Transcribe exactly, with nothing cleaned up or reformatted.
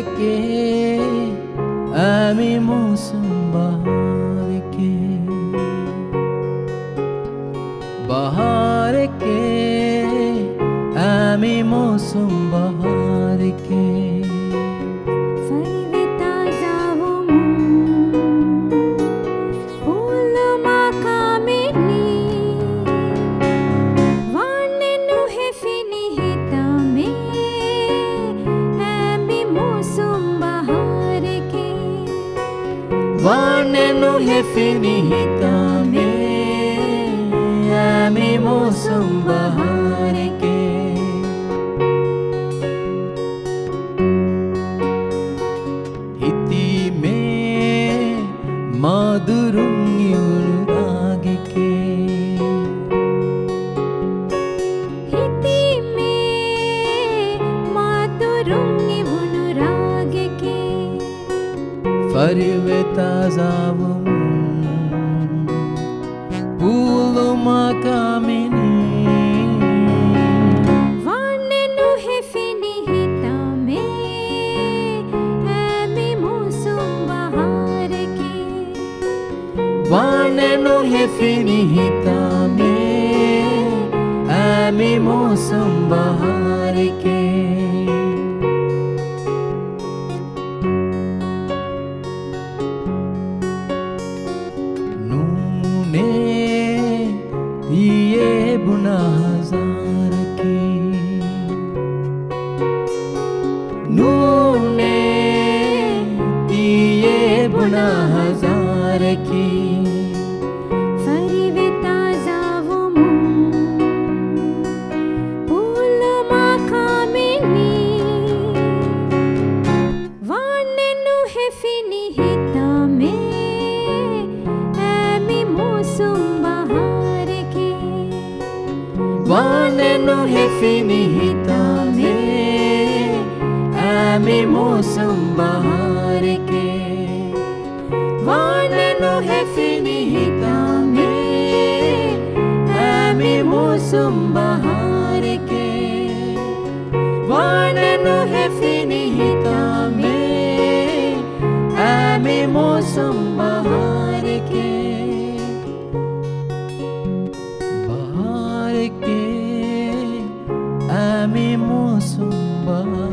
के आमी मौसम बहार के बहार के आमी मौसम बहार के Vanenu he finita me ami mosam bahar ke hiti me madurum yurag ke hiti me madurum yurag ke Fariveta zavum Puluma kamini Vanenu he finita me ami mosam bahar ke Vanenu he finita me ami mosam bahar ke दिए बुना हजार की नूने दिए बुना हजार की फरिवेता जावुम पुलमा कामिनी वानेनु हे फिनिहिता me ami mosam bahar ke Vanenu he finita me ami mosam bahar ke Vanenu he finita me ami mosam bahar ke Vanenu he finita me ami mosam bahar ke bahar ke ami mosam bahar